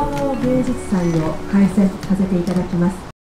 能芸術祭を開催させていただきます。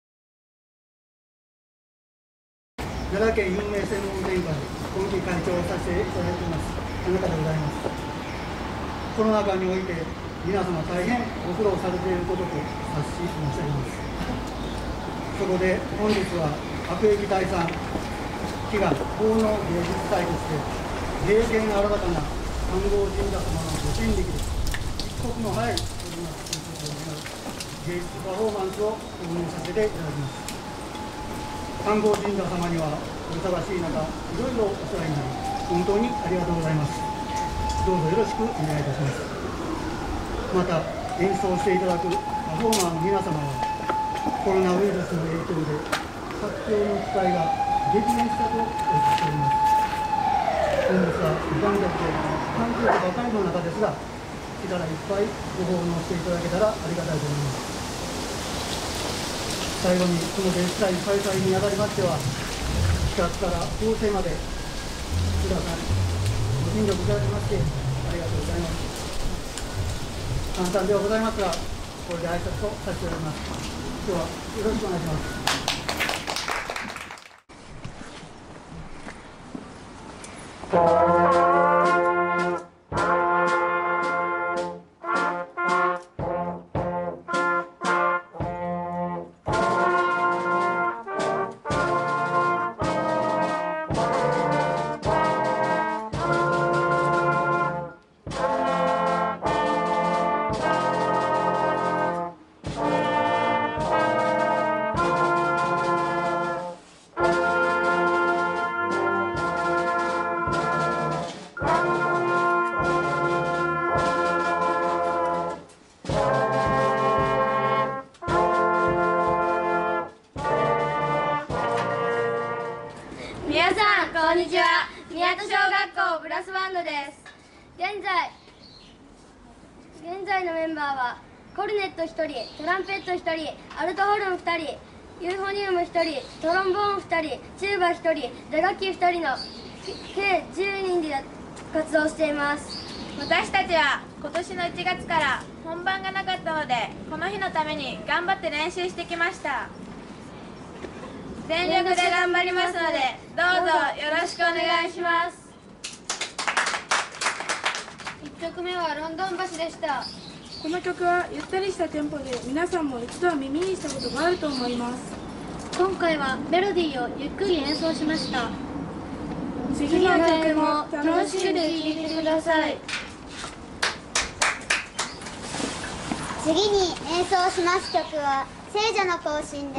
奈良県有名専門展会今期会長をさせていただいています田中でございます。コロナ禍において皆様大変ご苦労されていることと察し申し上げます。そこで本日は悪役第3祈願奉納芸術祭として霊験新たな観光神社様のご神力で一刻も早い芸術パフォーマンスを奉納させていただきます。観光神社様にはお忙しい中いろいろお世話になり本当にありがとうございます。どうぞよろしくお願いいたします。また演奏していただくパフォーマーの皆様はコロナウイルスの影響で撮影の機会が激減したとお聞きしております。本日は無観客で環境ばかりの中ですが力いっぱいご奉納していただけたらありがたいと思います。最後にこの芸術祭開催にあたりましては企画から構成まで皆さんご尽力いただきましてありがとうございます。簡単ではございますがこれで挨拶をさせていただきます。今日はよろしくお願いします。 皆さんこんにちは。宮戸小学校ブラスバンドです。現在のメンバーはコルネット1人、トランペット1人、アルトホルン2人、ユーフォニウム1人、トロンボーン2人、チューバ1人、打楽器2人の計10人で活動しています。 私たちは今年の1月から本番がなかったのでこの日のために頑張って練習してきました。全力で頑張りますのでどうぞよろしくお願いします。 1曲目はロンドン橋でした。 この曲はゆったりしたテンポで皆さんも一度は耳にしたことがあると思います。 今回はメロディーをゆっくり演奏しました。 次の曲も楽しんで聴いてください。 次に演奏します曲は聖女の行進です。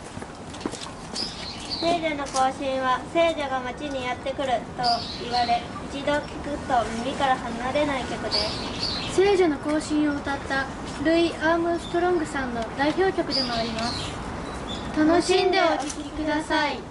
聖女の行進は聖女が町にやってくると言われ一度聴くと耳から離れない曲です。 聖女の行進を歌ったルイ・アームストロングさんの代表曲でもあります。楽しんでお聴きください。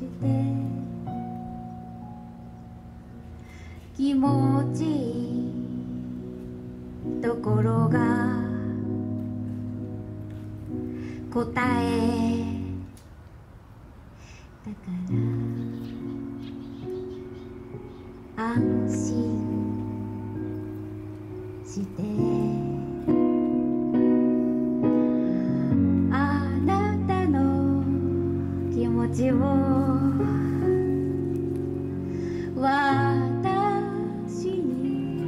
気持ちいいところが答えだから安心してあなたの気持ちを私に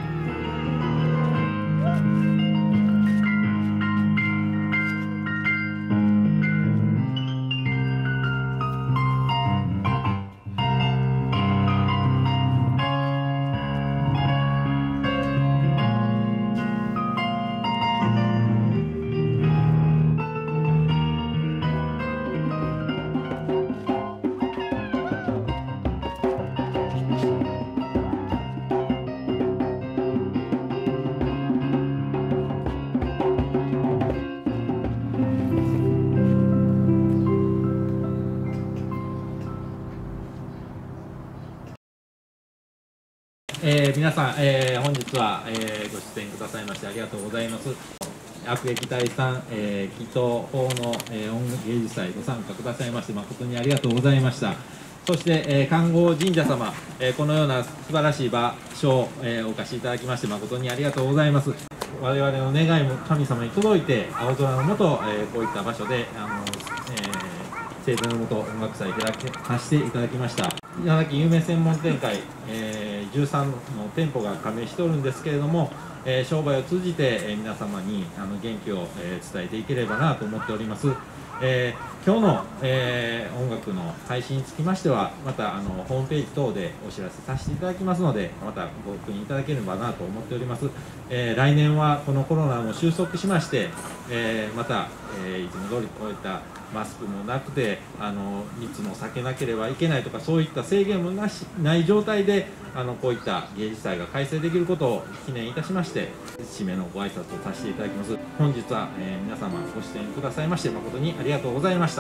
皆さん、本日は、ご出演くださいましてありがとうございます。悪役隊さん、祈祷法の、音楽芸術祭ご参加くださいまして誠にありがとうございました。そして、観光神社様、このような素晴らしい場所を、お貸しいただきまして誠にありがとうございます。我々の願いも神様に届いて青空の下、こういった場所で盛大のもと音楽祭開かせていただきました。稲城有名専門展開、13の店舗が加盟しておるんですけれども、商売を通じて、皆様に元気を、伝えていければなと思っております。今日の、音楽の配信につきましてはまたホームページ等でお知らせさせていただきますのでまたご確認いただければなと思っております。来年はこのコロナも収束しまして、また、いつも通りこういったマスクもなくて密も避けなければいけないとかそういった制限もない状態でこういった芸術祭が開催できることを記念いたしまして締めのご挨拶をさせていただきます。本日は、皆様ご出演くださいまして誠にありがとうございました。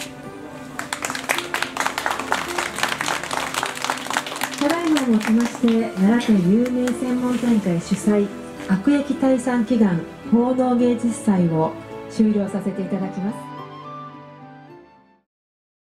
ただいまをもちまして奈良県有名専門大会主催悪役退散祈願奉納芸術祭を終了させていただきます。